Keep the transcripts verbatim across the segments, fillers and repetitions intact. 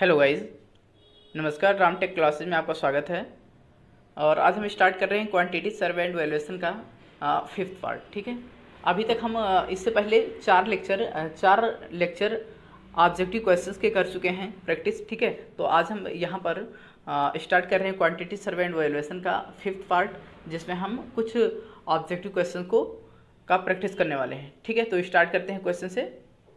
Hello guys, नमस्कार। Ramtek classes में आपका स्वागत है। और आज हम स्टार्ट कर रहे हैं क्वांटिटी सर्वे एंड वैल्यूएशन का फिफ्थ पार्ट। ठीक है, अभी तक हम आ, इससे पहले चार लेक्चर आ, चार लेक्चर ऑब्जेक्टिव क्वेश्चंस के कर चुके हैं प्रैक्टिस। ठीक है, तो आज हम यहाँ पर स्टार्ट कर रहे हैं क्वांटिटी सर्वे एंड वैल्यूएशन का फिफ्थ पार्ट, जिसमें हम कुछ ऑब्जेक्टिव क्वेश्चन को का प्रैक्टिस करने वाले हैं। ठीक है, तो स्टार्ट करते हैं क्वेश्चन से।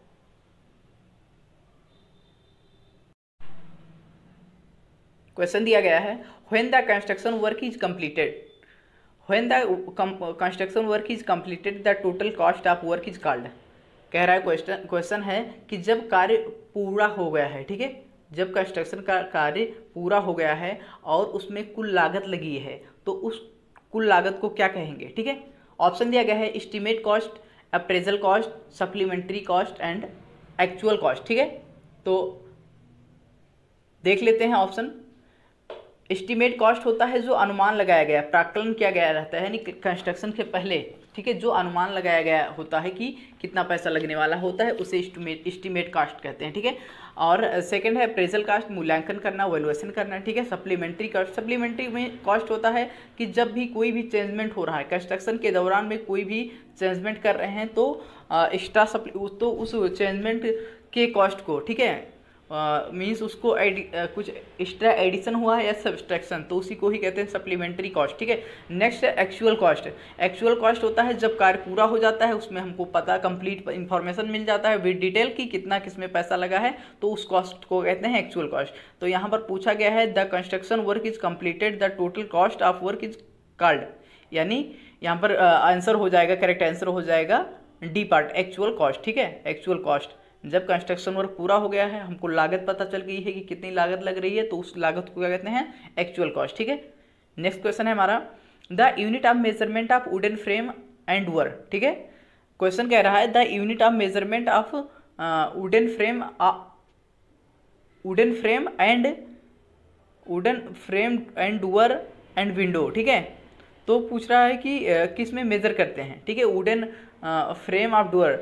क्वेश्चन दिया गया है, when the construction work is completed when the construction work is completed the total cost of work is called. कह रहा है क्वेश्चन क्वेश्चन है कि जब कार्य पूरा हो गया है, ठीक है, जब कंस्ट्रक्शन का कार्य पूरा हो गया है और उसमें कुल लागत लगी है, तो उस कुल लागत को क्या कहेंगे। ठीक है, ऑप्शन दिया गया है estimate cost, appraisal cost, supplementary cost and actual cost. ठीक है, तो देख लेते हैं ऑप्शन। एस्टीमेट कॉस्ट होता है जो अनुमान लगाया गया, प्राकलन किया गया रहता है, यानी कंस्ट्रक्शन के पहले, ठीक है, जो अनुमान लगाया गया होता है कि कितना पैसा लगने वाला होता है, उसे एस्टीमेट एस्टीमेट कॉस्ट कहते हैं। ठीक है, और सेकंड है अप्रेजल कॉस्ट, मूल्यांकन करना, वैल्यूएशन करना। ठीक है, सप्लीमेंट्री कॉस्ट, सप्लीमेंट्री में कॉस्ट होता है कि जब भी कोई भी चेंजमेंट हो रहा है कंस्ट्रक्शन के दौरान में, कोई भी चेंजमेंट कर रहे हैं तो एक्स्ट्रा सप्ली तो उस चेंजमेंट के कॉस्ट को, ठीक है, मीन्स uh, उसको एडि uh, कुछ एक्स्ट्रा एडिशन हुआ है या सब्सट्रैक्शन, तो उसी को ही कहते हैं सप्लीमेंट्री कॉस्ट। ठीक है, नेक्स्ट है एक्चुअल कॉस्ट। एक्चुअल कॉस्ट होता है जब कार्य पूरा हो जाता है, उसमें हमको पता कंप्लीट इंफॉर्मेशन मिल जाता है विद डिटेल कि कितना किसमें पैसा लगा है, तो उस कॉस्ट को कहते हैं एक्चुअल कॉस्ट। तो यहाँ पर पूछा गया है the construction work is completed the total cost of work is called, यानी यहाँ पर आंसर uh, हो जाएगा, करेक्ट आंसर हो जाएगा डी पार्ट, एक्चुअल कॉस्ट। ठीक है, एक्चुअल कॉस्ट, जब कंस्ट्रक्शन वर्क पूरा हो गया है, हमको लागत पता चल गई है कि कितनी लागत लग रही है, तो उस लागत को क्या कहते हैं, एक्चुअल कॉस्ट। ठीक है, नेक्स्ट क्वेश्चन है हमारा, the unit of measurement of wooden frame and door. ठीक है, क्वेश्चन कह रहा है the unit of measurement of wooden frame wooden frame and wooden frame and door and window. ठीक है, तो पूछ रहा है कि uh, किस में मेजर करते हैं। ठीक है, वुडन फ्रेम ऑफ डोर,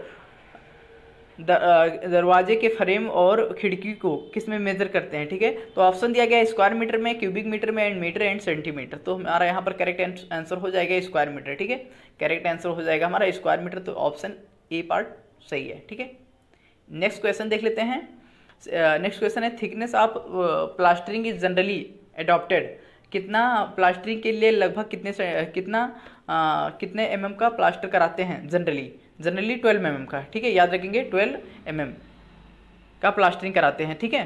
दरवाजे के फ्रेम और खिड़की को किस में मेजर करते हैं। ठीक है, तो ऑप्शन दिया गया है स्क्वायर मीटर में, क्यूबिक मीटर में एंड मीटर एंड सेंटीमीटर। तो हमारा यहाँ पर करेक्ट आंसर हो जाएगा स्क्वायर मीटर। ठीक है, करेक्ट आंसर हो जाएगा हमारा स्क्वायर मीटर, तो ऑप्शन ए पार्ट सही है। ठीक है, नेक्स्ट क्वेश्चन देख लेते हैं। नेक्स्ट क्वेश्चन है thickness of plastering is generally adopted. कितना प्लास्टरिंग के लिए लगभग कितने कितना आ, कितने एम एम का प्लास्टर कराते हैं generally generally twelve M M का। ठीक है, याद रखेंगे ट्वेल्व एम एम का प्लास्टरिंग कराते हैं। ठीक है,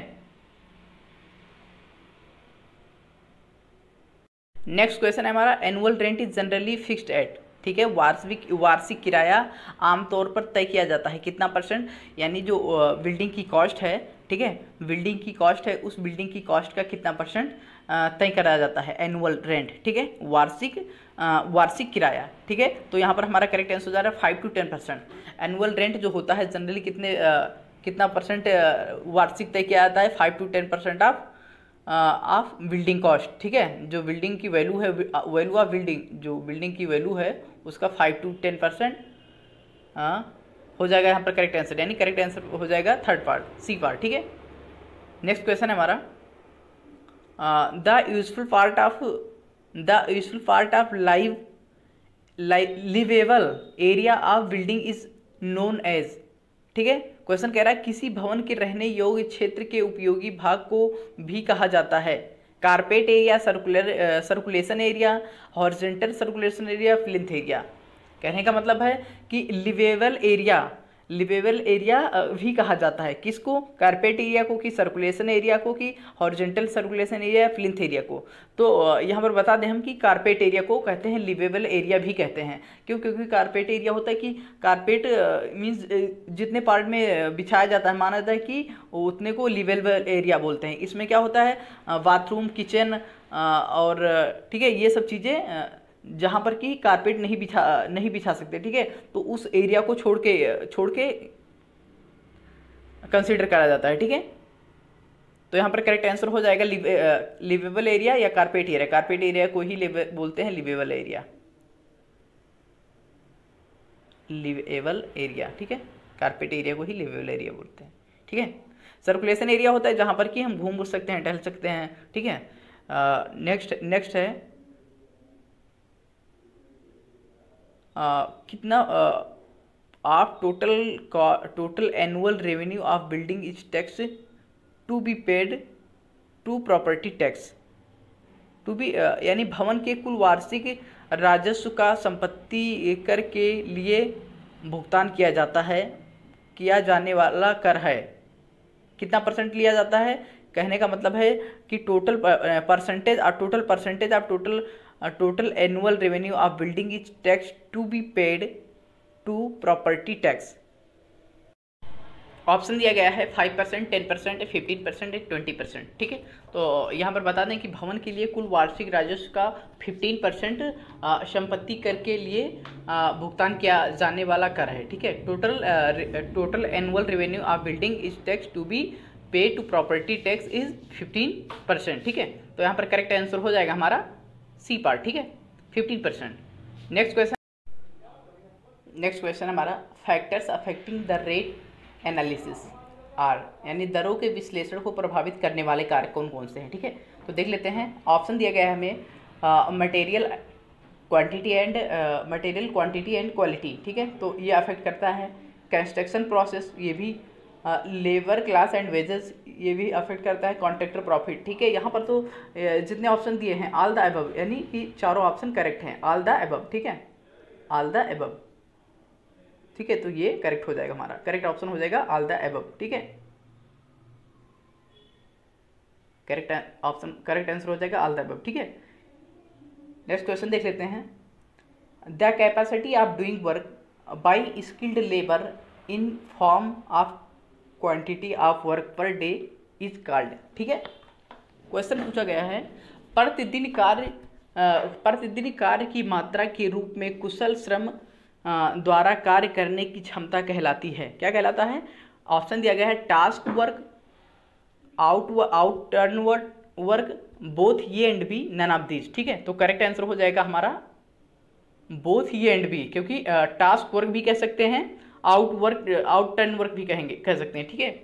नेक्स्ट क्वेश्चन है हमारा, annual rent is generally fixed at. ठीक है, वार्षिक वार्षिक किराया आमतौर पर तय किया जाता है कितना परसेंट, यानी जो बिल्डिंग की कॉस्ट है, ठीक है, बिल्डिंग की कॉस्ट है, उस बिल्डिंग की कॉस्ट का कितना परसेंट तय कराया जाता है, एनुअल रेंट। ठीक है, वार्षिक वार्षिक किराया। ठीक है, तो यहाँ पर हमारा करेक्ट आंसर हो जा रहा है five to ten percent. Annual rent जो होता है जनरली कितने आ, कितना परसेंट वार्षिक तय किया जाता है, five to ten percent of of building cost. ठीक है, जो बिल्डिंग की वैल्यू है, वैल्यू ऑफ बिल्डिंग, जो बिल्डिंग की वैल्यू है उसका फाइव टू टेन परसेंट हो जाएगा यहाँ पर करेक्ट आंसर, यानी करेक्ट आंसर हो जाएगा थर्ड पार्ट, सी पार्ट। ठीक है, नेक्स्ट क्वेश्चन है हमारा, the useful part of the useful part of live livable area of building is known as. ठीक है, क्वेश्चन कह रहा है किसी भवन के रहने योग्य क्षेत्र के उपयोगी भाग को भी कहा जाता है carpet area, circular circulation area, horizontal circulation area, plinth area. कहने का मतलब है कि लिवेबल एरिया लिवेबल एरिया भी कहा जाता है किसको, कारपेट एरिया को, कि सर्कुलेशन एरिया को, कि हॉरिजॉन्टल सर्कुलेशन एरिया या प्लिंथ एरिया को। तो यहाँ पर बता दें हम कि कारपेट एरिया को कहते हैं लिवेबल एरिया भी कहते हैं। क्यों, क्योंकि कारपेट एरिया होता है कि कारपेट मीन्स जितने पार्ट में बिछाया जाता है, माना जाता है कि उतने को लिवेबल एरिया बोलते हैं। इसमें क्या होता है, बाथरूम, किचन और, ठीक है, ये सब चीज़ें जहाँ पर कि कारपेट नहीं बिछा नहीं बिछा सकते। ठीक है, तो उस एरिया को छोड़ के छोड़ के कंसीडर करा जाता है। ठीक है, तो यहाँ पर करेक्ट आंसर हो जाएगा लिवेबल एरिया या कारपेट एरिया। कारपेट एरिया को ही बोलते हैं लिवेबल एरिया, लिवेबल एरिया। ठीक है, कारपेट एरिया को ही लिवेबल एरिया बोलते हैं। ठीक है, सर्कुलेशन एरिया होता है जहाँ पर कि हम घूम घूम सकते हैं, टहल सकते हैं, ठीक है। नेक्स्ट नेक्स्ट है आ, कितना of total total annual revenue of building is tax to be paid to property tax to be, यानी भवन के कुल वार्षिक राजस्व का संपत्ति कर के लिए भुगतान किया जाता है, किया जाने वाला कर है। कितना परसेंट लिया जाता है, कहने का मतलब है कि टोटल परसेंटेज और total percentage of total total annual revenue of building is tax to be paid to property tax. Option दिया गया है five percent, ten percent, fifteen percent, twenty percent, ठीक है। तो यहाँ पर बता दें कि भवन के लिए कुल वार्षिक राजस्व का फिफ्टीन परसेंट संपत्ति कर के लिए भुगतान किया जाने वाला कर है, ठीक है। Total total annual revenue of building is tax to be pay to property tax is fifteen percent, ठीक है। तो यहाँ पर करेक्ट आंसर हो जाएगा हमारा सी पार्ट, ठीक है, fifteen percent. Next question next question हमारा factors affecting the rate analysis are, यानी दरों के विश्लेषण को प्रभावित करने वाले कारक कौन कौन से हैं, ठीक है। तो देख लेते हैं। ऑप्शन दिया गया है हमें material quantity and material quantity and quality, ठीक है। तो ये अफेक्ट करता है कंस्ट्रक्शन प्रोसेस, ये भी लेबर क्लास एंड वेजेस, ये भी अफेक्ट करता है कॉन्ट्रैक्टर प्रॉफिट, ठीक है। यहाँ पर तो uh, जितने ऑप्शन दिए हैं ऑल द अबव, यानी कि चारों ऑप्शन करेक्ट हैं, ऑल द अबव, ठीक है, ऑल द अबव, ठीक है। तो ये करेक्ट हो जाएगा, हमारा करेक्ट ऑप्शन हो जाएगा ऑल द अबव, ठीक है। करेक्ट ऑप्शन करेक्ट आंसर हो जाएगा ऑल द अबव, ठीक है। नेक्स्ट क्वेश्चन देख लेते हैं। The capacity of doing work by skilled labour in form of quantity of work per day is called, ठीक है। क्वेश्चन पूछा गया है प्रतिदिन कार्य प्रतिदिन कार्य की मात्रा के रूप में कुशल श्रम द्वारा कार्य करने की क्षमता कहलाती है, क्या कहलाता है। ऑप्शन दिया गया है task work, out out turn work, both A and B, none of this, ठीक है। तो करेक्ट आंसर हो जाएगा हमारा बोथ ये एंड बी, क्योंकि टास्क वर्क भी कह सकते हैं, out work out turn work भी कहेंगे कह सकते हैं, ठीक है।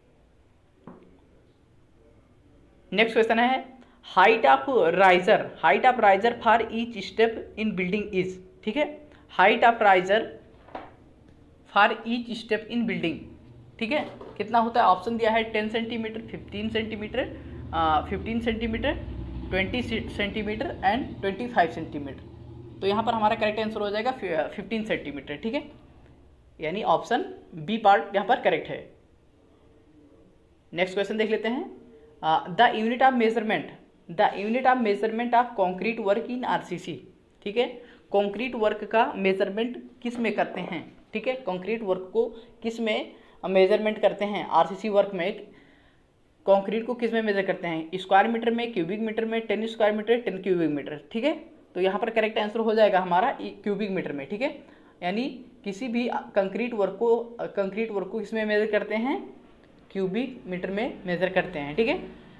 नेक्स्ट क्वेश्चन है height of riser height of riser for each step in building is, ठीक है। Height of riser for each step in building, ठीक है, कितना होता है। ऑप्शन दिया है ten centimetre, fifteen centimetre, fifteen centimetre, twenty centimetre and twenty five centimetre. तो यहाँ पर हमारा करेक्ट आंसर हो जाएगा फिफ्टीन सेंटीमीटर, ठीक है, यानी ऑप्शन बी पार्ट यहाँ पर करेक्ट है। नेक्स्ट क्वेश्चन देख लेते हैं। The unit of measurement the unit of measurement of concrete work in RCC, ठीक है। कंक्रीट वर्क का मेजरमेंट किस में करते हैं, ठीक है। कंक्रीट वर्क को किस में मेजरमेंट करते हैं, आरसीसी वर्क में कंक्रीट को किस में मेजर करते हैं, स्क्वायर मीटर में, क्यूबिक मीटर में, ten square metre, ten cubic metre, ठीक है। तो यहाँ पर करेक्ट आंसर हो जाएगा हमारा क्यूबिक मीटर में, ठीक है। यानी किसी भी कंक्रीट वर्क को कंक्रीट वर्क को किस में मेजर करते हैं, क्यूबिक मीटर में मेजर करते हैं, ठीक है।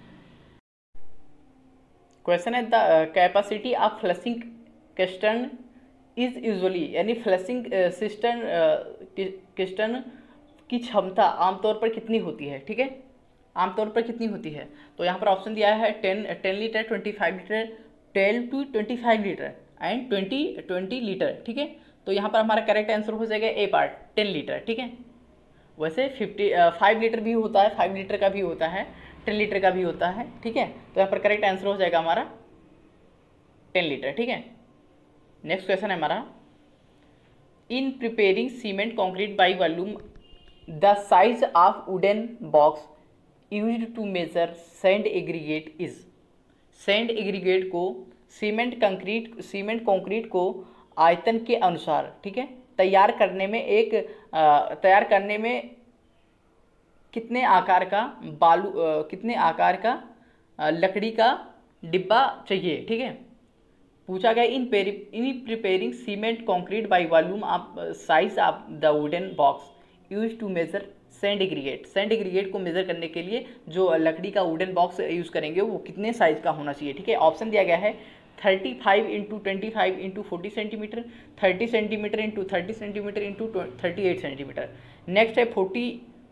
क्वेश्चन है the capacity of flushing cistern is usually, यानी फ्लशिंग सिस्टम किस्टन की क्षमता आमतौर पर कितनी होती है, ठीक है, आमतौर पर कितनी होती है। तो यहाँ पर ऑप्शन दिया है ten ten litre, twenty five litre, ten to twenty five litre and twenty twenty litre, ठीक है। तो यहाँ पर हमारा करेक्ट आंसर हो जाएगा ए पार्ट, टेन लीटर, ठीक है। वैसे फिफ्टी फाइव लीटर भी होता है, फाइव लीटर का भी होता है, टेन लीटर का भी होता है, ठीक है। तो यहाँ पर करेक्ट आंसर हो जाएगा हमारा टेन लीटर, ठीक है। नेक्स्ट क्वेश्चन है हमारा in preparing cement concrete by volume the size of wooden box used to measure sand aggregate is, sand aggregate को सीमेंट कंक्रीट सीमेंट कंक्रीट को आयतन के अनुसार, ठीक है, तैयार करने में एक आ, तैयार करने में कितने आकार का बालू आ, कितने आकार का आ, लकड़ी का डिब्बा चाहिए, ठीक है। पूछा गया इन पेरी in preparing cement concrete by volume of size of the wooden box use to measure sand aggregate, sand aggregate को मेजर करने के लिए जो लकड़ी का वुडन बॉक्स यूज़ करेंगे वो कितने साइज का होना चाहिए, ठीक है। ऑप्शन दिया गया है thirty five into twenty five into forty centimetre, thirty centimetre into thirty centimetre into thirty eight centimetre. Next है forty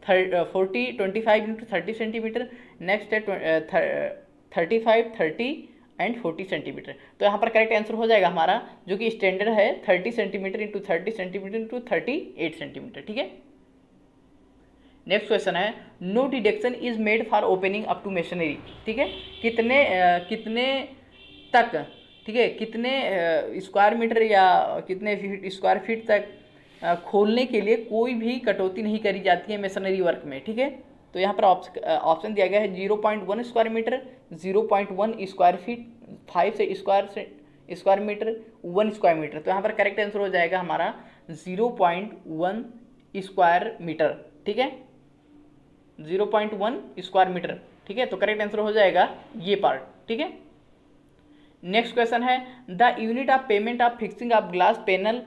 forty twenty five into thirty centimetre, next है thirty five thirty and forty centimetre. तो यहाँ पर correct answer हो जाएगा हमारा जो कि स्टैंडर्ड है thirty centimetre into thirty centimetre into thirty eight centimetre. ठीक है, नेक्स्ट क्वेश्चन है no deduction is made for opening up to masonry. ठीक है, कितने uh, कितने तक, ठीक है, कितने स्क्वायर मीटर या कितने फीट स्क्वायर फीट तक uh, खोलने के लिए कोई भी कटौती नहीं करी जाती है मेशनरी वर्क में। ठीक है, तो यहाँ पर ऑप्शन दिया गया है zero point one square metre, zero point one square feet, five से स्क्वायर से square metre, one square metre. तो यहाँ पर करेक्ट आंसर हो जाएगा हमारा zero point one square metre. ठीक है, zero point one square metre. ठीक है, तो करेक्ट आंसर हो जाएगा ये पार्ट। ठीक है, नेक्स्ट क्वेश्चन है the unit of payment of fixing of glass panel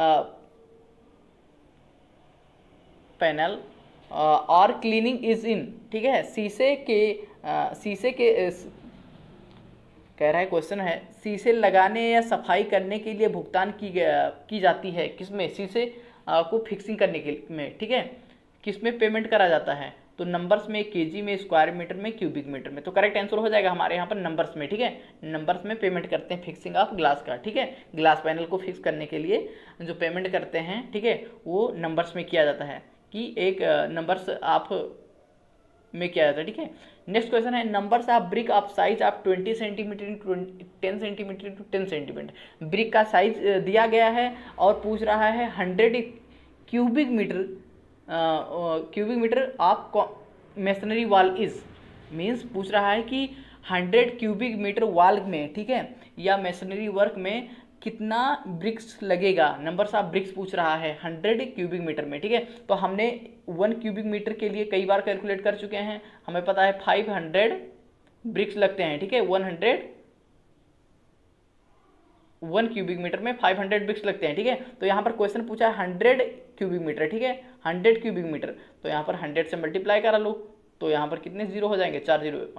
panel और क्लीनिंग इज इन। ठीक है, शीशे के uh, शीशे के uh, कह रहा है क्वेश्चन है शीशे लगाने या सफाई करने के लिए भुगतान की की जाती है किसमें, शीशे uh, को फिक्सिंग करने के में। ठीक है, किसमें पेमेंट करा जाता है, तो नंबर्स में, केजी में, स्क्वायर मीटर में, क्यूबिक मीटर में। तो करेक्ट आंसर हो जाएगा हमारे यहाँ पर नंबर्स में। ठीक है, नंबर्स में पेमेंट करते हैं फिक्सिंग ऑफ ग्लास का। ठीक है, ग्लास पैनल को फिक्स करने के लिए जो पेमेंट करते हैं, ठीक है, वो नंबर्स में किया जाता है कि एक नंबर्स ऑफ में किया जाता है। ठीक है, नेक्स्ट क्वेश्चन है numbers of brick of size of twenty centimetre ten centimetre to ten centimetre. Brick का साइज दिया गया है और पूछ रहा है hundred cubic metre cubic metre of masonry wall is, means पूछ रहा है कि हंड्रेड क्यूबिक मीटर वॉल में, ठीक है, या मेसनरी वर्क में कितना ब्रिक्स लगेगा। नंबर्स ऑफ ब्रिक्स पूछ रहा है हंड्रेड क्यूबिक मीटर में। ठीक है, तो हमने वन क्यूबिक मीटर के लिए कई बार कैलकुलेट कर चुके हैं, हमें पता है फाइव हंड्रेड ब्रिक्स लगते हैं। ठीक है, one hundred one cubic metre में फाइव हंड्रेड ब्रिक्स लगते हैं। ठीक है, तो यहाँ पर क्वेश्चन पूछा है हंड्रेड क्यूबिक मीटर। ठीक है, हंड्रेड क्यूबिक मीटर, तो यहाँ पर हंड्रेड से मल्टीप्लाई करा लो, तो यहाँ पर कितने जीरो हो जाएंगे, चार जीरो,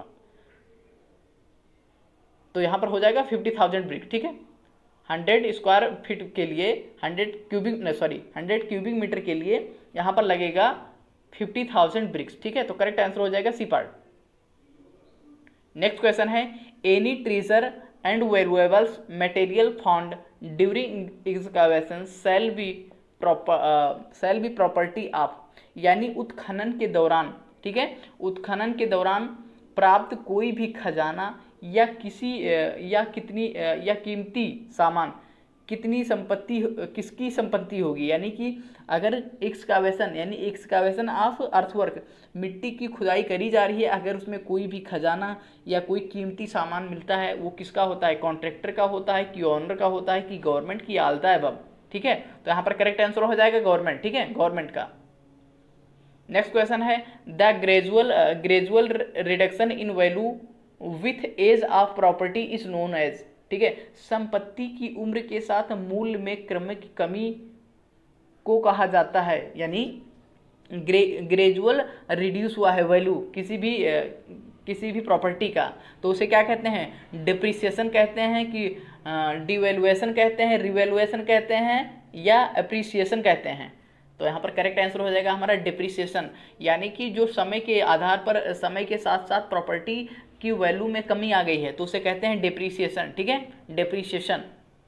तो यहाँ पर हो जाएगा फिफ्टी थाउजेंड ब्रिक। ठीक है, हंड्रेड स्क्वायर फीट के लिए hundred cubic sorry hundred cubic metre के लिए यहाँ पर लगेगा फिफ्टी थाउजेंड ब्रिक्स। ठीक है, तो करेक्ट आंसर हो जाएगा सी पार्ट। नेक्स्ट क्वेश्चन है any treasure and valuables material found during excavation shall be proper uh, shall be property of, यानी उत्खनन के दौरान, ठीक है, उत्खनन के दौरान प्राप्त कोई भी खजाना या किसी या कितनी या कीमती सामान कितनी संपत्ति किसकी संपत्ति होगी। यानी कि अगर एक्सकावेशन यानी एक्सकावेशन ऑफ अर्थवर्क, मिट्टी की खुदाई करी जा रही है, अगर उसमें कोई भी खजाना या कोई कीमती सामान मिलता है, वो किसका होता है, कॉन्ट्रैक्टर का होता है कि ओनर का होता है कि गवर्नमेंट की आलता है बब। ठीक है, तो यहाँ पर करेक्ट आंसर हो जाएगा गवर्नमेंट। ठीक है, गवर्नमेंट का। नेक्स्ट क्वेश्चन है the gradual gradual reduction in value with age of property is known as. ठीक है, संपत्ति की उम्र के साथ मूल्य में क्रमिक कमी को कहा जाता है। यानी ग्रे ग्रेजुअल रिड्यूस हुआ है वैल्यू किसी भी किसी भी प्रॉपर्टी का, तो उसे क्या कहते हैं, डिप्रिसिएशन कहते हैं कि डिवैल्यूएशन कहते हैं, रिवैल्यूएशन कहते हैं या अप्रिसिएशन कहते हैं। तो यहाँ पर करेक्ट आंसर हो जाएगा हमारा डिप्रिसिएशन, यानी कि जो समय के आधार पर समय के साथ साथ प्रॉपर्टी की वैल्यू में कमी आ गई है, तो उसे कहते हैं डिप्रिसिएशन। ठीक है, डिप्रिसिएशन।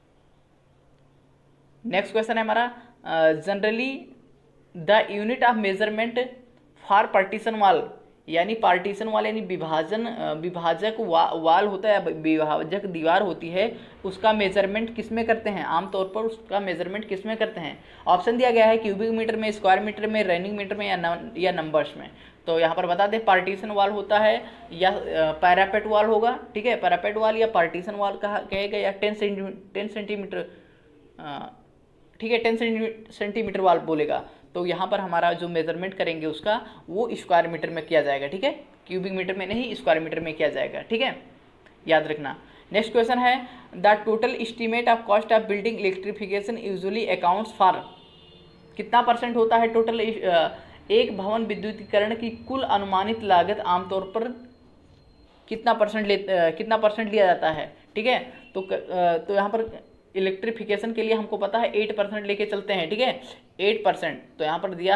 नेक्स्ट क्वेश्चन है हमारा generally the unit of measurement for partition wall, यानी पार्टीशन वाल यानी विभाजन विभाजक वा, वाल होता है, विभाजक दीवार होती है, उसका मेजरमेंट किस में करते हैं, आमतौर पर उसका मेजरमेंट किस में करते हैं। ऑप्शन दिया गया है क्यूबिक मीटर में, स्क्वायर मीटर में, रनिंग मीटर में या न, या नंबर्स में। तो यहाँ पर बता दें पार्टीशन वाल होता है या पैरापेट वाल होगा। ठीक है, पैरापेट वाल या पार्टीशन वाल कहा कहेगा या टेन सेंटीमीटर टेन सेंटीमीटर ठीक है टेन सेंटीमीटर वाल बोलेगा। तो यहाँ पर हमारा जो मेजरमेंट करेंगे उसका वो स्क्वायर मीटर में किया जाएगा। ठीक है, क्यूबिक मीटर में नहीं, स्क्वायर मीटर में किया जाएगा। ठीक है, याद रखना। नेक्स्ट क्वेश्चन है the total estimate of cost of building electrification usually accounts for, कितना परसेंट होता है टोटल एक भवन विद्युतीकरण की कुल अनुमानित लागत आमतौर पर कितना परसेंट ले कितना परसेंट लिया जाता है। ठीक है, तो तो यहाँ पर इलेक्ट्रिफिकेशन के लिए हमको पता है एट परसेंट लेके चलते हैं। ठीक है, एट परसेंट, तो यहाँ पर दिया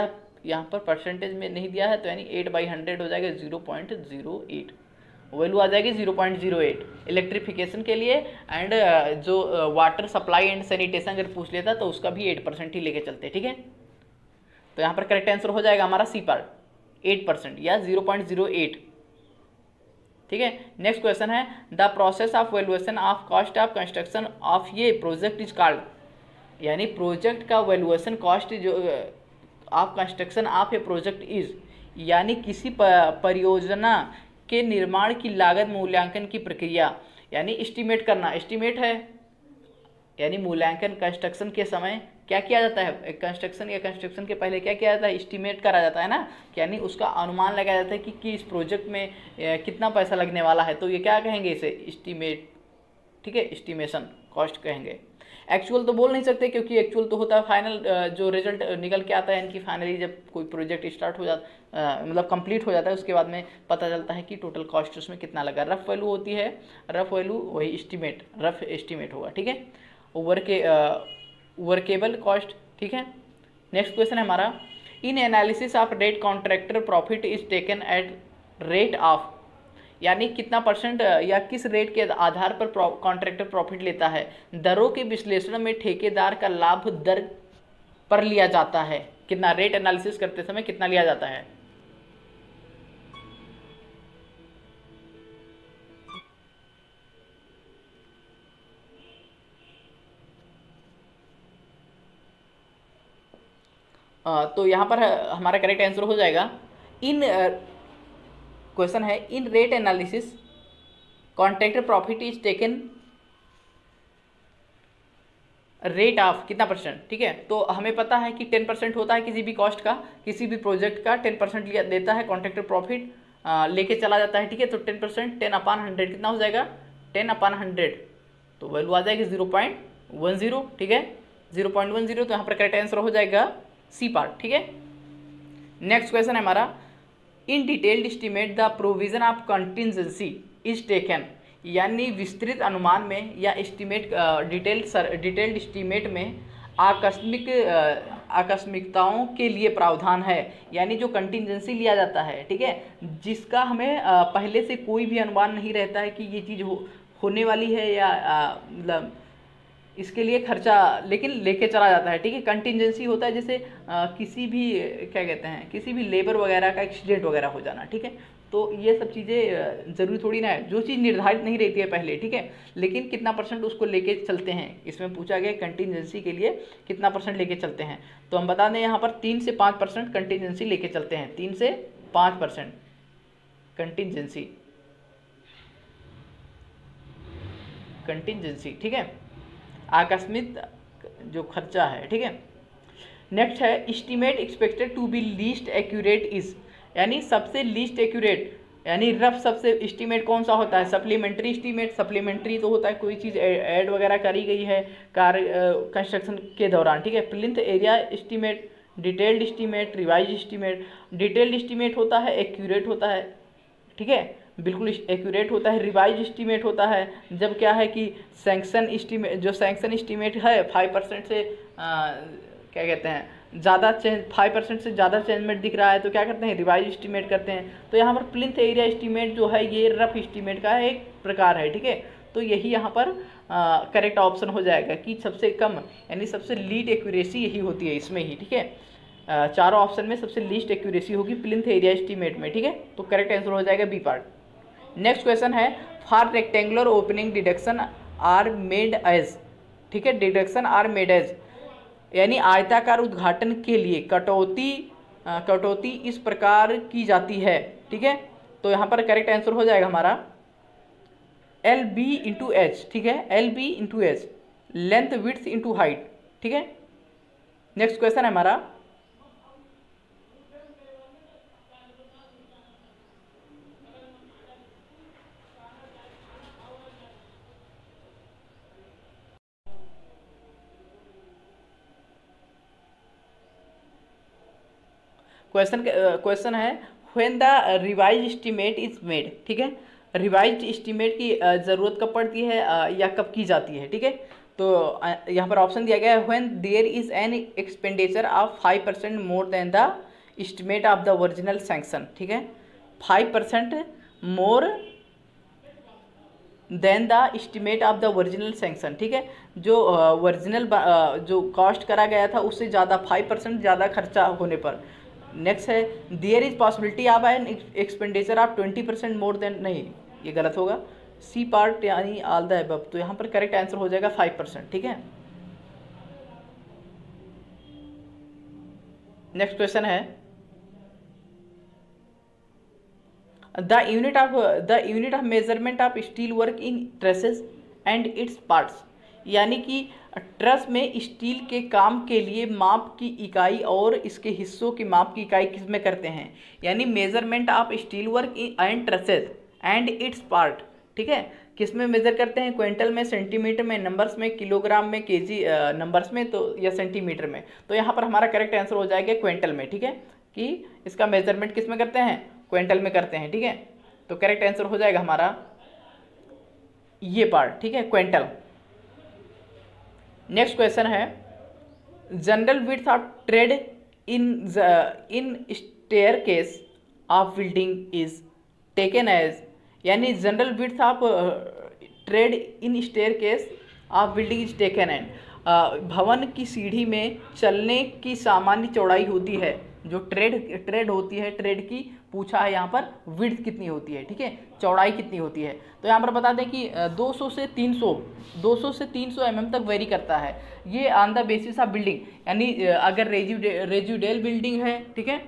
यहाँ पर परसेंटेज में नहीं दिया है, तो यानी एट बाई हंड्रेड हो जाएगा zero point zero eight, value आ जाएगी zero point zero eight electrification के लिए। एंड जो वाटर सप्लाई एंड सैनिटेशन अगर पूछ लेता तो उसका भी एट परसेंट ही लेके चलते, ठीक है। तो यहाँ पर करेक्ट आंसर हो जाएगा हमारा सी पार्ट एट परसेंट या ज़ीरो पॉइंट ज़ीरो एट, ठीक है। नेक्स्ट क्वेश्चन है the process of valuation of cost of construction of a project is called, यानी प्रोजेक्ट का वैल्यूएशन कॉस्ट जो of construction of a project is, यानी किसी परियोजना के निर्माण की लागत मूल्यांकन की प्रक्रिया, यानी एस्टिमेट करना, एस्टिमेट है यानी मूल्यांकन। कंस्ट्रक्शन के समय क्या किया जाता है, कंस्ट्रक्शन या कंस्ट्रक्शन के पहले क्या किया जाता है, एस्टिमेट करा जाता है ना, यानी उसका अनुमान लगाया जाता है कि, कि इस प्रोजेक्ट में कितना पैसा लगने वाला है, तो ये क्या कहेंगे इसे, एस्टिमेट, ठीक है, एस्टिमेशन कॉस्ट कहेंगे। एक्चुअल तो बोल नहीं सकते क्योंकि एक्चुअल तो होता है फाइनल, जो रिजल्ट निकल के आता है इनकी फाइनली जब कोई प्रोजेक्ट स्टार्ट हो जाता, मतलब कंप्लीट हो जाता है, उसके बाद में पता चलता है कि टोटल कॉस्ट उसमें कितना लगा। रफ वैल्यू होती है, रफ वैल्यू वही एस्टिमेट, रफ एस्टिमेट होगा, ठीक है। वर्क वर्केबल कॉस्ट, ठीक है। नेक्स्ट क्वेश्चन है हमारा in analysis of rate contractor profit is taken at rate of, यानी कितना परसेंट या किस रेट के आधार पर कॉन्ट्रैक्टर प्रॉफिट लेता है। दरों के विश्लेषण में ठेकेदार का लाभ दर पर लिया जाता है, कितना रेट एनालिसिस करते समय कितना लिया जाता है। आ, तो यहाँ पर हमारा करेक्ट आंसर हो जाएगा इन, क्वेश्चन है in rate analysis contractor profit is taken rate of कितना परसेंट, ठीक है। तो हमें पता है कि टेन परसेंट होता है किसी भी कॉस्ट का, किसी भी प्रोजेक्ट का टेन परसेंट लिया देता है कॉन्ट्रैक्टर प्रॉफिट, लेके चला जाता है, ठीक है। तो ten percent ten upon hundred कितना हो जाएगा, टेन अपान हंड्रेड, तो वैल्यू आ जाएगी जीरो पॉइंट वन जीरो, ठीक है, जीरो पॉइंट वन जीरो। तो यहाँ पर करेक्ट आंसर हो जाएगा सी पार्ट, ठीक है। नेक्स्ट क्वेश्चन है हमारा in detailed estimate the provision of contingency is taken, यानी विस्तृत अनुमान में या एस्टिमेट डिटेल्ड डिटेल्ड एस्टिमेट में आकस्मिक आकस्मिकताओं के लिए प्रावधान है, यानी जो कंटिजेंसी लिया जाता है, ठीक है, जिसका हमें पहले से कोई भी अनुमान नहीं रहता है कि ये चीज़ हो, होने वाली है या मतलब इसके लिए खर्चा लेकिन लेके चला जाता है, ठीक है। कंटिजेंसी होता है जैसे आ, किसी भी क्या कहते हैं, किसी भी लेबर वगैरह का एक्सीडेंट वगैरह हो जाना, ठीक है। तो ये सब चीज़ें ज़रूरी थोड़ी ना है, जो चीज़ निर्धारित नहीं रहती है पहले, ठीक है, लेकिन कितना परसेंट उसको लेके चलते हैं, इसमें पूछा गया कंटिजेंसी के लिए कितना परसेंट लेके चलते हैं। तो हम बता दें यहाँ पर तीन से पाँच परसेंट कंटिजेंसी लेके चलते हैं, तीन से पाँच परसेंट कंटिजेंसी कंटिजेंसी ठीक है, आकस्मिक जो खर्चा है, ठीक है। नेक्स्ट है estimate expected to be least accurate is, यानी सबसे लीस्ट एक्यूरेट यानी रफ सबसे एस्टिमेट कौन सा होता है, सप्लीमेंट्री एस्टिमेट। सप्लीमेंट्री तो होता है कोई चीज़ ऐड वगैरह करी गई है कार्य कंस्ट्रक्शन के दौरान, ठीक है। Plinth area estimate, detailed estimate, revise estimate. Detailed estimate होता है एक्यूरेट होता है, ठीक है, बिल्कुल एक्यूरेट होता है। रिवाइज एस्टिमेट होता है जब क्या है कि सैंक्शन एस्टिमेट, जो सैंक्शन एस्टिमेट है फाइव परसेंट से आ, क्या कहते हैं ज़्यादा चेंज, फाइव परसेंट से ज़्यादा चेंजमेंट दिख रहा है तो क्या करते हैं, रिवाइज एस्टिमेट करते हैं। तो यहाँ पर प्लिंथ एरिया एस्टिमेट जो है ये रफ एस्टिमेट का एक प्रकार है, ठीक है। तो यही यहाँ पर करेक्ट ऑप्शन हो जाएगा कि सबसे कम यानी सबसे लीड एक्यूरेसी यही होती है इसमें ही, ठीक है। चारों ऑप्शन में सबसे लीस्ट एक्यूरेसी होगी प्लिंथ एरिया एस्टिमेट में, ठीक है। तो करेक्ट आंसर हो जाएगा बी पार्ट। नेक्स्ट क्वेश्चन है for rectangular opening deduction are made as, ठीक है, डिडक्शन आर मेड एज, यानी आयताकार उद्घाटन के लिए कटौती कटौती इस प्रकार की जाती है, ठीक है। तो यहाँ पर करेक्ट आंसर हो जाएगा हमारा एल बी इंटू एच, ठीक है, L B into H, length width into height, ठीक है। नेक्स्ट क्वेश्चन है हमारा क्वेश्चन क्वेश्चन है when the revise estimate is made, ठीक है। रिवाइज एस्टिमेट की ज़रूरत कब पड़ती है या कब की जाती है, ठीक है। तो यहाँ पर ऑप्शन दिया गया है when there is an expenditure of five percent more than the estimate of the original sanction, ठीक है, five percent more than the estimate of the original sanction, ठीक है, जो ओरिजिनल uh, uh, जो कॉस्ट करा गया था उससे ज़्यादा फाइव परसेंट ज़्यादा खर्चा होने पर। नेक्स्ट है there is possibility of an expenditure of twenty percent more than, नहीं ये गलत होगा, सी पार्ट यानी ऑल द अबव, तो यहाँ पर करेक्ट आंसर हो जाएगा फाइव परसेंट, ठीक है। नेक्स्ट क्वेश्चन है the unit of the unit of measurement of steel work in trusses and its parts, यानी कि ट्रस में स्टील के काम के लिए माप की इकाई और इसके हिस्सों की माप की इकाई किस में करते हैं, यानी measurement of steel work and trusses and its part, ठीक है, किस में मेजर करते हैं, क्विंटल में, सेंटीमीटर में, नंबर्स में, किलोग्राम में, केजी नंबर्स में, तो या सेंटीमीटर में, तो यहाँ पर हमारा करेक्ट आंसर हो जाएगा क्विंटल में, ठीक है, कि इसका मेजरमेंट किस में करते हैं, क्विंटल में करते हैं, ठीक है, तो करेक्ट आंसर हो जाएगा हमारा ये पार्ट, ठीक है, क्विंटल। नेक्स्ट क्वेश्चन है general width of tread in in staircase of building is taken as, यानी general width of tread in staircase of building is taken and, भवन की सीढ़ी में चलने की सामान्य चौड़ाई होती है, जो ट्रेड ट्रेड होती है, ट्रेड की पूछा है यहाँ पर विड्थ कितनी होती है, ठीक है, चौड़ाई कितनी होती है, तो यहाँ पर बता दें कि दो सौ से तीन सौ दो सौ से तीन सौ एम एम तक वेरी करता है, ये on the basis of building, यानी अगर रेजिडे रेजिडेल बिल्डिंग है, ठीक है,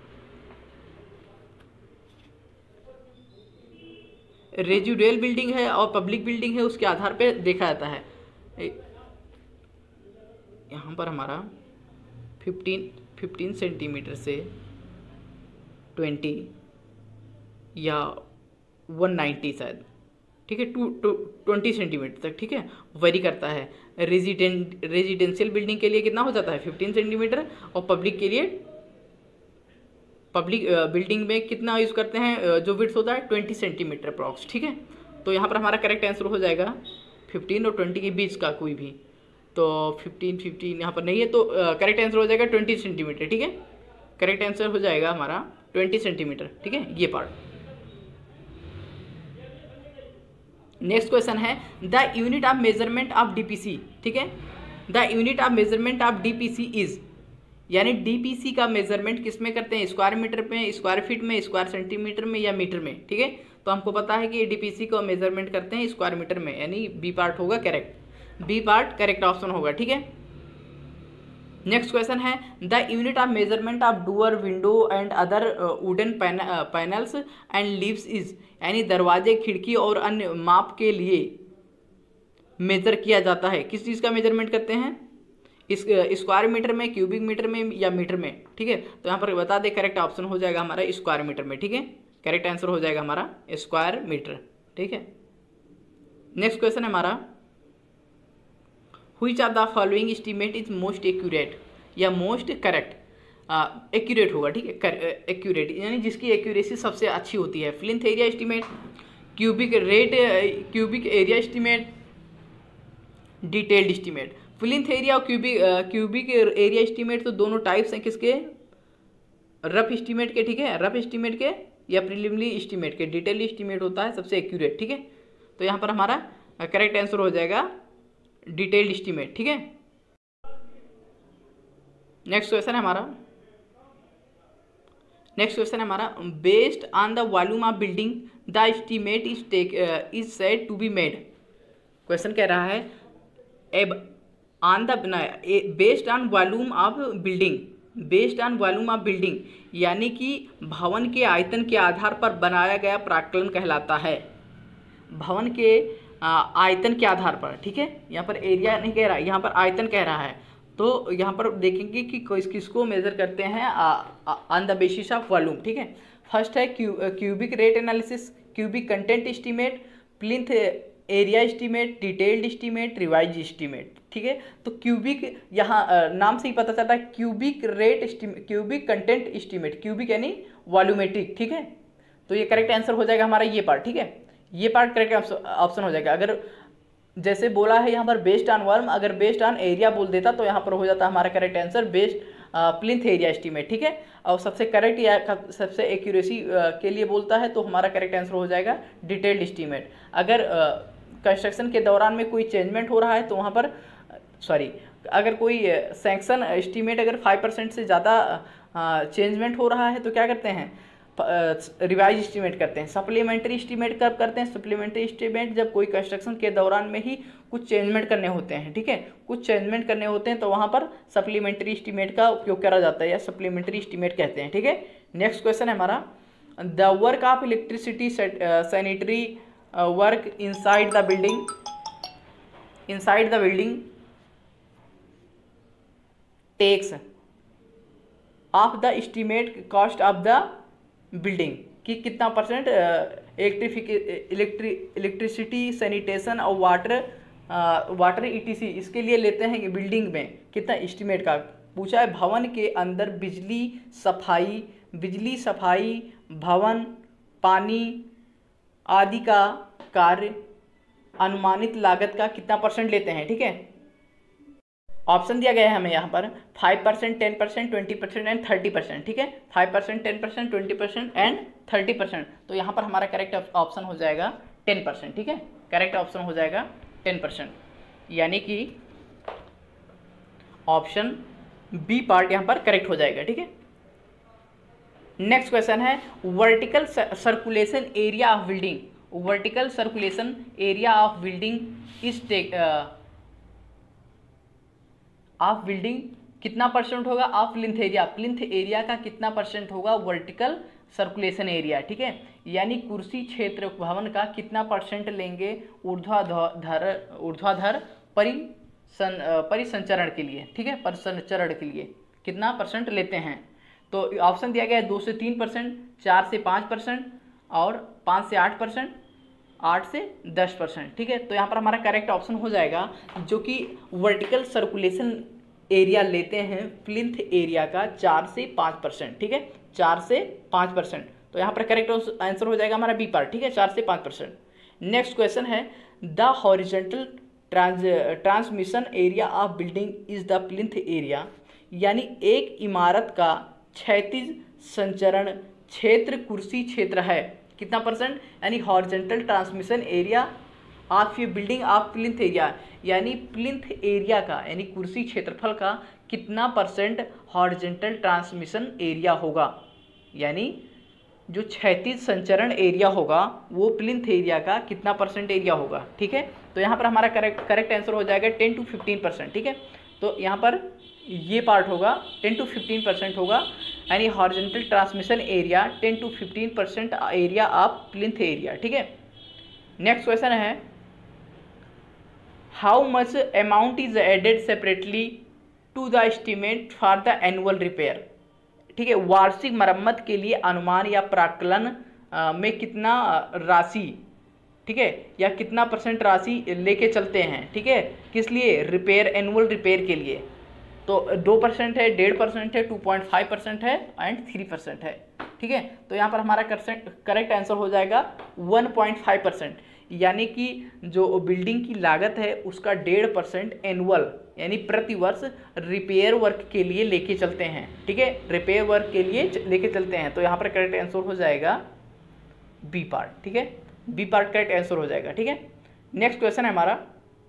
रेजिडेल बिल्डिंग है और पब्लिक बिल्डिंग है, उसके आधार पे देखा जाता है। यहाँ पर हमारा फिफ्टीन फिफ्टीन सेंटीमीटर से ट्वेंटी या वन नाइन्टी शायद, ठीक है, टू टू ट्वेंटी सेंटीमीटर तक, ठीक है, वेरी करता है। रेजिडेंट रेजिडेंशियल बिल्डिंग के लिए कितना हो जाता है फिफ्टीन सेंटीमीटर, और पब्लिक के लिए पब्लिक बिल्डिंग में कितना यूज़ करते हैं, जो विड्थ होता है ट्वेंटी सेंटीमीटर अप्रॉक्स, ठीक है, तो यहाँ पर हमारा करेक्ट आंसर हो जाएगा फिफ्टीन और ट्वेंटी के बीच का कोई भी, तो फिफ्टीन फिफ्टीन यहाँ पर नहीं है, तो करेक्ट आंसर हो जाएगा ट्वेंटी सेंटीमीटर, ठीक है, करेक्ट आंसर हो जाएगा हमारा ट्वेंटी सेंटीमीटर, ठीक है, ये पार्ट। नेक्स्ट क्वेश्चन है the unit of measurement of DPC, ठीक है, the unit of measurement of DPC is, यानी डीपीसी का मेजरमेंट किस में करते हैं, स्क्वायर मीटर में, स्क्वायर फीट में, स्क्वायर सेंटीमीटर में या मीटर में, ठीक है, तो हमको पता है कि डीपीसी को मेजरमेंट करते हैं स्क्वायर मीटर में, यानी बी पार्ट होगा correct, B part correct option होगा, ठीक है। नेक्स्ट क्वेश्चन है the unit of measurement of door, window and other wooden panels and leaves is, यानी दरवाजे, खिड़की और अन्य माप के लिए मेजर किया जाता है, किस चीज़ का मेजरमेंट करते हैं, इस स्क्वायर मीटर में, क्यूबिक मीटर में या मीटर में, ठीक है, तो यहाँ पर बता दें करेक्ट ऑप्शन हो जाएगा हमारा स्क्वायर मीटर में, ठीक है, करेक्ट आंसर हो जाएगा हमारा स्क्वायर मीटर, ठीक है। नेक्स्ट क्वेश्चन है हमारा which of the following estimate is most accurate या मोस्ट करेक्ट, एक्यूरेट होगा, ठीक है, एक्यूरेट यानी जिसकी एक्यूरेसी सबसे अच्छी होती है, plinth area estimate, cubic rate cubic area estimate, detailed estimate. Plinth area और क्यूबिक क्यूबिक एरिया एस्टीमेट तो दोनों टाइप्स हैं किसके, रफ एस्टीमेट के, ठीक है, रफ एस्टीमेट के या प्रिलिमिनरी एस्टीमेट के, डिटेल एस्टीमेट होता है सबसे एक्यूरेट, ठीक है, तो यहाँ पर हमारा करेक्ट आंसर हो जाएगा डिटेल्ड एस्टीमेट, ठीक है। नेक्स्ट क्वेश्चन है हमारा नेक्स्ट क्वेश्चन है हमारा based on the volume of building the estimate is take is said to be made, question कह रहा है एब on the based on volume of building, based on volume of building यानी कि भवन के आयतन के आधार पर बनाया गया प्राक्कलन कहलाता है, भवन के आयतन के आधार पर, ठीक है, यहाँ पर एरिया नहीं कह रहा है, यहाँ पर आयतन कह रहा है, तो यहाँ पर देखेंगे कि किस किसको मेजर करते हैं on the basis of volume, ठीक है। फर्स्ट है क्यू cubic rate analysis, cubic content estimate, plinth area estimate, detailed estimate, revise estimate, ठीक है, तो क्यूबिक यहाँ नाम से ही पता चलता है cubic rate estimate, cubic content estimate, cubic यानी वॉल्यूमेट्रिक, ठीक है, तो ये करेक्ट आंसर हो जाएगा हमारा ये पार्ट, ठीक है, ये पार्ट करेक्ट ऑप्शन हो जाएगा। अगर जैसे बोला है यहाँ पर बेस्ड ऑन वर्म, अगर बेस्ड ऑन एरिया बोल देता तो यहाँ पर हो जाता हमारा correct answer based plinth area estimate, ठीक है। और सबसे करेक्ट या सबसे एक्यूरेसी के लिए बोलता है तो हमारा करेक्ट आंसर हो जाएगा डिटेल्ड एस्टीमेट। अगर कंस्ट्रक्शन के दौरान में कोई चेंजमेंट हो रहा है तो वहाँ पर सॉरी अगर कोई सैंक्शन एस्टीमेट अगर फाइव परसेंट से ज़्यादा चेंजमेंट हो रहा है तो क्या करते हैं, रिवाइज एस्टीमेट करते हैं। सप्लीमेंट्री एस्टीमेट कब करते हैं, सप्लीमेंट्री एस्टीमेट जब कोई कंस्ट्रक्शन के दौरान में ही कुछ चेंजमेंट करने होते हैं, ठीक है, कुछ चेंजमेंट करने होते हैं तो वहाँ पर सप्लीमेंट्री एस्टीमेट का उपयोग करा जाता है या सप्लीमेंट्री एस्टीमेट कहते हैं, ठीक है। नेक्स्ट क्वेश्चन है हमारा, the work of electricity sanitary work inside the building inside the building takes of the estimate cost of the building कि कितना परसेंट इलेक्ट्रिफिक इलेक्ट्रि इलेक्ट्रिसिटी सैनिटेशन और वाटर वाटर ईटीसी इसके लिए लेते हैं बिल्डिंग में, कितना एस्टीमेट का पूछा है। भवन के अंदर बिजली सफाई बिजली सफाई भवन पानी आदि का कार्य अनुमानित लागत का कितना परसेंट लेते हैं, ठीक है। ऑप्शन दिया गया है हमें यहाँ पर five percent, ten percent, twenty percent and thirty percent, ठीक है। Five percent, ten percent, twenty percent and thirty percent. तो यहाँ पर हमारा करेक्ट ऑप्शन हो जाएगा टेन परसेंट, ठीक है। करेक्ट ऑप्शन हो जाएगा टेन परसेंट, यानी कि ऑप्शन बी पार्ट यहाँ पर करेक्ट हो जाएगा, ठीक है। नेक्स्ट क्वेश्चन है, vertical circulation area of building vertical circulation area of building is take of building कितना परसेंट होगा, of plinth area plinth area का कितना परसेंट होगा वर्टिकल सर्कुलेशन एरिया, ठीक है। यानी कुर्सी क्षेत्र भवन का कितना परसेंट लेंगे ऊर्ध्वाधर ऊर्ध्वाधर परिसं परिसंचरण के लिए, ठीक है, परिसंचरण के लिए कितना परसेंट लेते हैं। तो ऑप्शन दिया गया है दो से तीन परसेंट, चार से पाँच परसेंट और पाँच से आठ परसेंट, आठ से दस परसेंट, ठीक है। तो यहाँ पर हमारा करेक्ट ऑप्शन हो जाएगा जो कि वर्टिकल सर्कुलेशन एरिया लेते हैं प्लिंथ एरिया का चार से पाँच परसेंट, ठीक है, चार से पाँच परसेंट। तो यहाँ पर करेक्ट आंसर हो जाएगा हमारा बी पार्ट, ठीक है, चार से पाँच परसेंट। नेक्स्ट क्वेश्चन है, the horizontal trans transmission area of building is the plinth area, यानी एक इमारत का क्षैतिज संचरण क्षेत्र कुर्सी क्षेत्र है कितना परसेंट, यानी हॉरिजॉन्टल ट्रांसमिशन एरिया ऑफ ये बिल्डिंग ऑफ प्लिंथ एरिया, यानी प्लिंथ एरिया का यानी कुर्सी क्षेत्रफल का कितना परसेंट हॉरिजॉन्टल ट्रांसमिशन एरिया होगा, यानी जो क्षैतिज संचरण एरिया होगा वो प्लिंथ एरिया का कितना परसेंट एरिया होगा, ठीक है। तो यहाँ पर हमारा करेक्ट करेक्ट आंसर हो जाएगा टेन टू फिफ्टीन परसेंट, ठीक है। तो यहाँ पर ये पार्ट होगा टेन टू फिफ्टीन परसेंट होगा, यानी horizontal transmission area ten to fifteen percent area of plinth area, ठीक है। नेक्स्ट क्वेश्चन है, how much amount is added separately to the estimate for the annual repair, ठीक है। वार्षिक मरम्मत के लिए अनुमान या प्राक्कलन में कितना राशि, ठीक है, या कितना परसेंट राशि लेके चलते हैं, ठीक है, किस लिए, रिपेयर एनुअल रिपेयर के लिए। तो दो परसेंट है, डेढ़ परसेंट है, टू पॉइंट फाइव परसेंट है एंड थ्री परसेंट है, ठीक है। तो यहाँ पर हमारा करेक्ट आंसर हो जाएगा वन पॉइंट फाइव परसेंट, यानी कि जो बिल्डिंग की लागत है उसका डेढ़ परसेंट एनुअल यानी प्रतिवर्ष रिपेयर वर्क के लिए लेके चलते हैं, ठीक है, रिपेयर वर्क के लिए लेके चलते हैं। तो यहाँ पर करेक्ट आंसर हो जाएगा बी पार्ट, ठीक है, बी पार्ट करेक्ट आंसर हो जाएगा, ठीक है। नेक्स्ट क्वेश्चन है हमारा,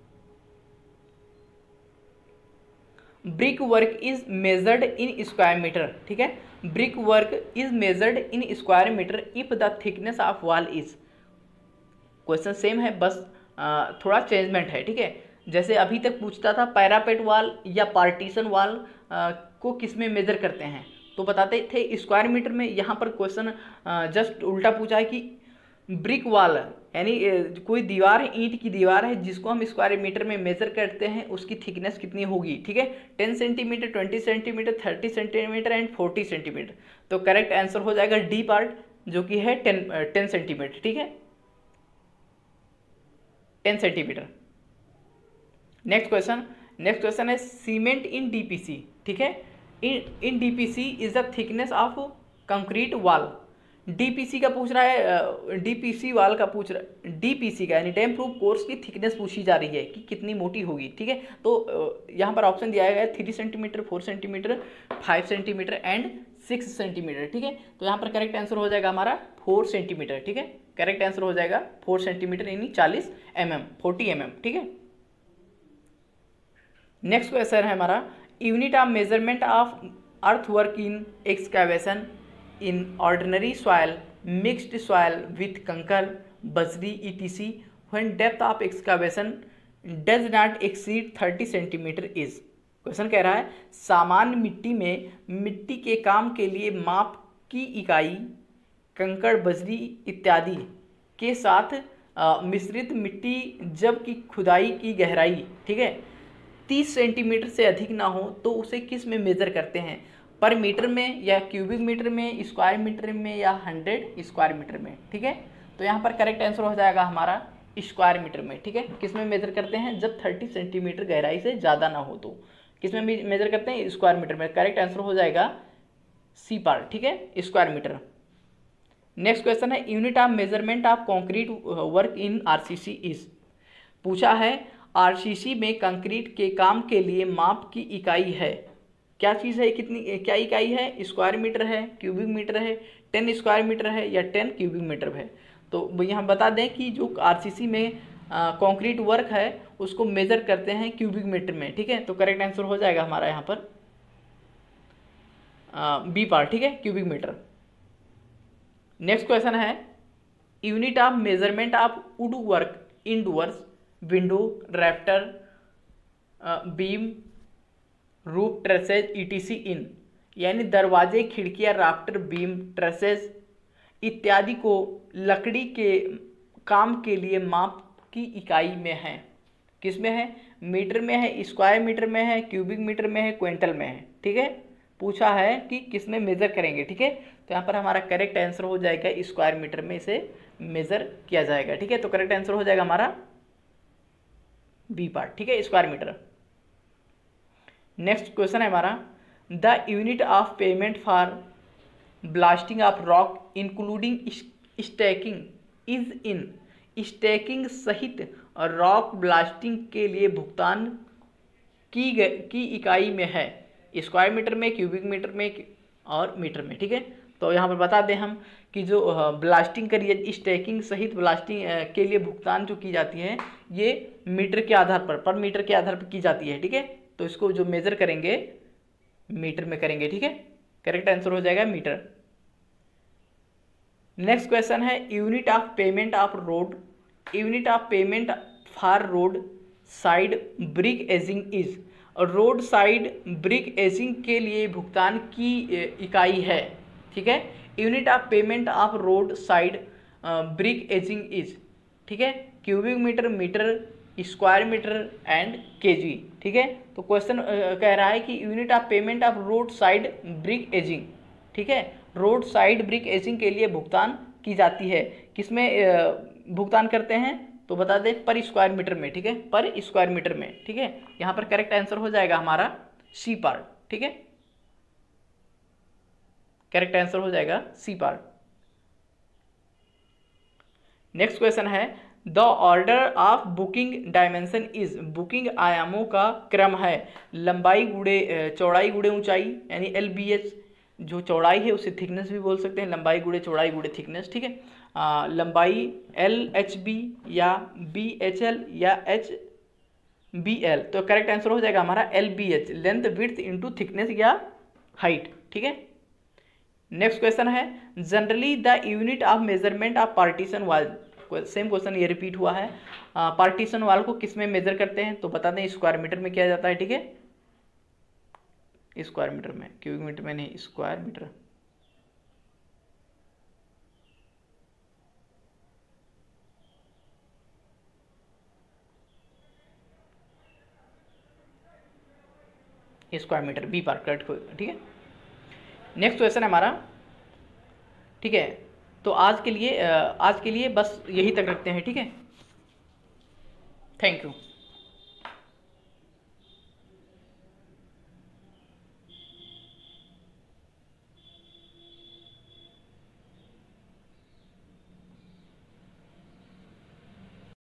brick work is measured in square metre, ठीक है, brick work is measured in square metre if the thickness of wall is, question same है बस आ, थोड़ा चेंजमेंट है, ठीक है। जैसे अभी तक पूछता था पैरापेट वॉल या पार्टीशन वॉल को किस में मेजर करते हैं, तो बताते थे स्क्वायर मीटर में। यहाँ पर क्वेश्चन जस्ट उल्टा पूछा है कि ब्रिक वॉल यानी कोई दीवार है, ईंट की दीवार है जिसको हम स्क्वायर मीटर में मेजर करते हैं, उसकी थिकनेस कितनी होगी, ठीक है, ten centimetre, twenty centimetre, thirty centimetre and forty centimetre. तो करेक्ट आंसर हो जाएगा डी पार्ट जो कि है टेन टेन सेंटीमीटर, ठीक है, ten centimetre. Next question next question है, सीमेंट इन डीपीसी, ठीक है, in in DPC is the thickness of concrete wall, DPC का पूछ रहा है, डीपीसी वाल का पूछ रहा है, डीपीसी का यानी डैम प्रूफ कोर्स की थिकनेस पूछी जा रही है कि कितनी मोटी होगी। ठीक है, तो यहाँ पर ऑप्शन दिया गया है three centimetre, four centimetre, five centimetre and six centimetre. ठीक है, तो यहाँ पर करेक्ट आंसर हो जाएगा हमारा फोर सेंटीमीटर। ठीक है, करेक्ट आंसर हो जाएगा फोर सेंटीमीटर यानी चालीस M M, forty M M. ठीक है, नेक्स्ट क्वेश्चन है हमारा, unit of measurement of earth work in excavation in ordinary soil, mixed soil with कंकर, बजरी, et cetera when depth of excavation does not exceed thirty centimetre is। Question कह रहा है सामान्य मिट्टी में मिट्टी के काम के लिए माप की इकाई कंकड़, बजरी इत्यादि के साथ आ, मिश्रित मिट्टी जबकि खुदाई की गहराई, ठीक है, तीस सेंटीमीटर से अधिक ना हो तो उसे किस में मेजर करते हैं? पर मीटर में या क्यूबिक मीटर में, स्क्वायर मीटर में या हंड्रेड स्क्वायर मीटर में। ठीक है, तो यहाँ पर करेक्ट आंसर हो जाएगा हमारा स्क्वायर मीटर में। ठीक है, किस में मेजर करते हैं? जब तीस सेंटीमीटर गहराई से ज़्यादा ना हो तो किस में मेजर करते हैं? स्क्वायर मीटर में। करेक्ट आंसर हो जाएगा सी पार्ट। ठीक है, स्क्वायर मीटर। नेक्स्ट क्वेश्चन है, unit of measurement of concrete work in RCC is. पूछा है आरसीसी में कंक्रीट के काम के लिए माप की इकाई है, क्या चीज़ है, कितनी, क्या इकाई है? स्क्वायर मीटर है, क्यूबिक मीटर है, टेन स्क्वायर मीटर है या टेन क्यूबिक मीटर है। तो यहाँ बता दें कि जो आरसीसी में कंक्रीट वर्क है उसको मेजर करते हैं क्यूबिक मीटर में। ठीक है, तो करेक्ट आंसर हो जाएगा हमारा यहाँ पर बी पार्ट। ठीक है, क्यूबिक मीटर। नेक्स्ट क्वेश्चन है, unit of measurement of wood work in doors, window, rafter, beam, roof, trusses, ETC in, यानी दरवाजे, खिड़कियां, राफ्टर, बीम, ट्रेसेज इत्यादि को लकड़ी के काम के लिए माप की इकाई में है। किस में है? मीटर में है, स्क्वायर मीटर में है, क्यूबिक मीटर में है, क्विंटल में है। ठीक है, पूछा है कि किस में मेजर करेंगे। ठीक है, तो यहाँ पर हमारा करेक्ट आंसर हो जाएगा स्क्वायर मीटर में इसे मेजर किया जाएगा। ठीक है, तो करेक्ट आंसर हो जाएगा हमारा बी पार्ट। ठीक है, स्क्वायर मीटर। नेक्स्ट क्वेश्चन है हमारा, the unit of payment for blasting of rock including stacking is in. Stacking सहित रॉक ब्लास्टिंग के लिए भुगतान की की इकाई में है, स्क्वायर मीटर में, क्यूबिक मीटर में और मीटर में। ठीक है, तो यहाँ पर बता दें हम कि जो ब्लास्टिंग करिए, स्टैकिंग सहित ब्लास्टिंग के लिए भुगतान जो की जाती है ये मीटर के आधार पर, पर मीटर के आधार पर की जाती है। ठीक है, तो इसको जो मेजर करेंगे मीटर में करेंगे। ठीक है, करेक्ट आंसर हो जाएगा मीटर। नेक्स्ट क्वेश्चन है, unit of payment of road, unit of payment for road side brick edging is. Road side brick edging के लिए भुगतान की इकाई है। ठीक है, unit of payment of road side brick edging is. ठीक है, cubic metre, metre, square metre and KG. ठीक है, तो क्वेश्चन कह रहा है कि unit of payment of road side brick edging. ठीक है, रोड साइड ब्रिक एजिंग के लिए भुगतान की जाती है, किसमें भुगतान करते हैं? तो बता दें पर स्क्वायर मीटर में। ठीक है, पर स्क्वायर मीटर में। ठीक है, यहाँ पर करेक्ट आंसर हो जाएगा हमारा सी पार्ट। ठीक है, करेक्ट आंसर हो जाएगा सी पार्ट। नेक्स्ट क्वेश्चन है, the order of booking dimension is. Booking आयामों का क्रम है, लंबाई गुणे चौड़ाई गुणे ऊंचाई यानी एल बी एच। जो चौड़ाई है उसे थिकनेस भी बोल सकते हैं, लंबाई गुणे चौड़ाई गुणे थिकनेस। ठीक है, आ, लंबाई एल एच बी या बी एच एल या एच बी एल। तो करेक्ट आंसर हो जाएगा हमारा L B H, length width into thickness या हाइट। ठीक है, नेक्स्ट क्वेश्चन है, generally the unit of measurement of partition wall. Same question ये रिपीट हुआ है, पार्टीशन वाल को किस में मेजर करते हैं? तो बता दें स्क्वायर मीटर में किया जाता है। ठीक है, स्क्वायर मीटर में, क्यूबिक मीटर में नहीं, square metre. Square metre, B part correct. ठीक है, नेक्स्ट क्वेश्चन है हमारा। ठीक है, तो आज के लिए आज के लिए बस यही तक रखते हैं। ठीक है, थैंक यू।